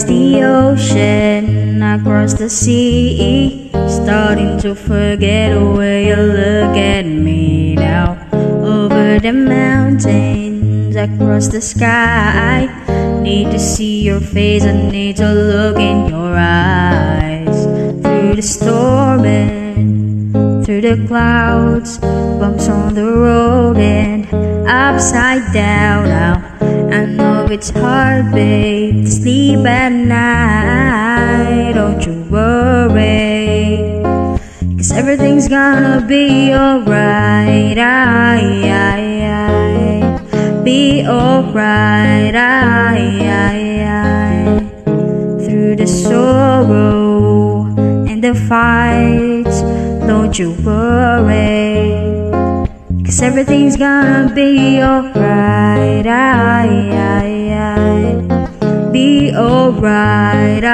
across the ocean, across the sea, starting to forget where you look at me now. Over the mountains, across the sky, need to see your face, I need to look in your eyes. Through the storm and through the clouds, bumps on the road and upside down now. I know it's hard, babe, to sleep at night. Don't you worry, 'cause everything's gonna be alright. Be alright. Through the sorrow and the fights, don't you worry, 'cause everything's gonna be alright. Be alright.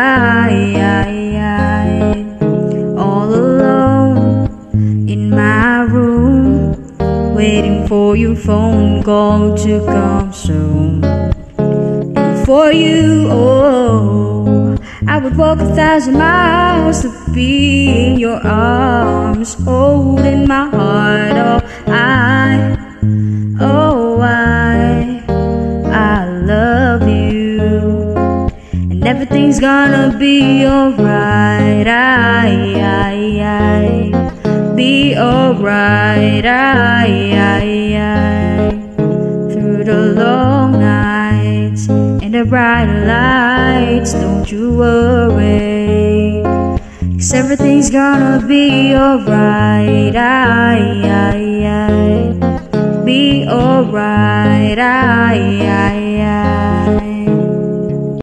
All alone in my room, waiting for your phone call to come soon. And for you, oh, I would walk 1,000 miles to be in your arms, holding my heart. I love you, and everything's gonna be alright. Be alright. Through the long nights and the bright lights, don't you worry, 'cause everything's gonna be alright. Be alright.